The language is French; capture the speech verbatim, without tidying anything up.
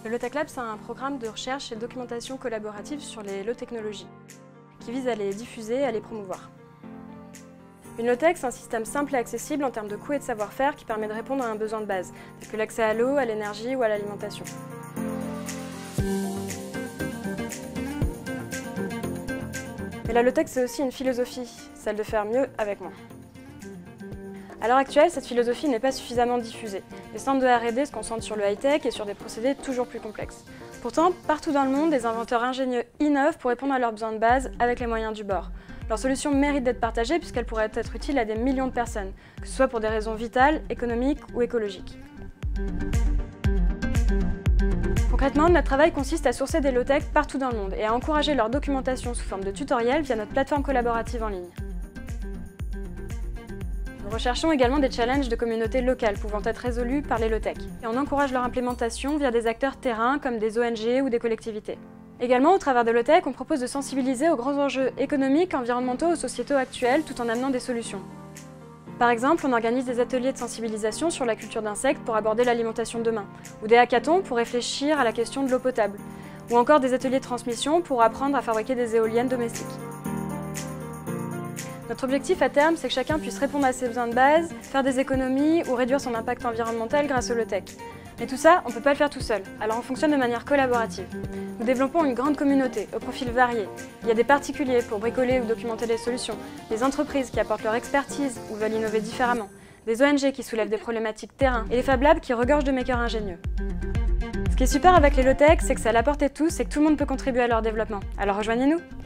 Le Low Tech Lab, c'est un programme de recherche et de documentation collaborative sur les low technologies, qui vise à les diffuser et à les promouvoir. Une low-tech, c'est un système simple et accessible en termes de coûts et de savoir-faire qui permet de répondre à un besoin de base, tel que l'accès à l'eau, à l'énergie ou à l'alimentation. Mais la low-tech, c'est aussi une philosophie, celle de faire mieux avec moins. À l'heure actuelle, cette philosophie n'est pas suffisamment diffusée. Les centres de R et D se concentrent sur le high-tech et sur des procédés toujours plus complexes. Pourtant, partout dans le monde, des inventeurs ingénieux innovent pour répondre à leurs besoins de base avec les moyens du bord. Leur solution mérite d'être partagée puisqu'elle pourrait être utile à des millions de personnes, que ce soit pour des raisons vitales, économiques ou écologiques. Concrètement, notre travail consiste à sourcer des low-tech partout dans le monde et à encourager leur documentation sous forme de tutoriels via notre plateforme collaborative en ligne. Nous recherchons également des challenges de communautés locales pouvant être résolus par les low-tech et on encourage leur implémentation via des acteurs terrain comme des O N G ou des collectivités. Également, au travers de low-tech, on propose de sensibiliser aux grands enjeux économiques, environnementaux ou sociétaux actuels tout en amenant des solutions. Par exemple, on organise des ateliers de sensibilisation sur la culture d'insectes pour aborder l'alimentation de demain, ou des hackathons pour réfléchir à la question de l'eau potable, ou encore des ateliers de transmission pour apprendre à fabriquer des éoliennes domestiques. Notre objectif à terme, c'est que chacun puisse répondre à ses besoins de base, faire des économies ou réduire son impact environnemental grâce au low-tech. Mais tout ça, on ne peut pas le faire tout seul, alors on fonctionne de manière collaborative. Nous développons une grande communauté, aux profils variés. Il y a des particuliers pour bricoler ou documenter des solutions, des entreprises qui apportent leur expertise ou veulent innover différemment, des O N G qui soulèvent des problématiques terrain et les Fab Labs qui regorgent de makers ingénieux. Ce qui est super avec les low-tech, c'est que c'est à la portée de tous et que tout le monde peut contribuer à leur développement. Alors rejoignez-nous!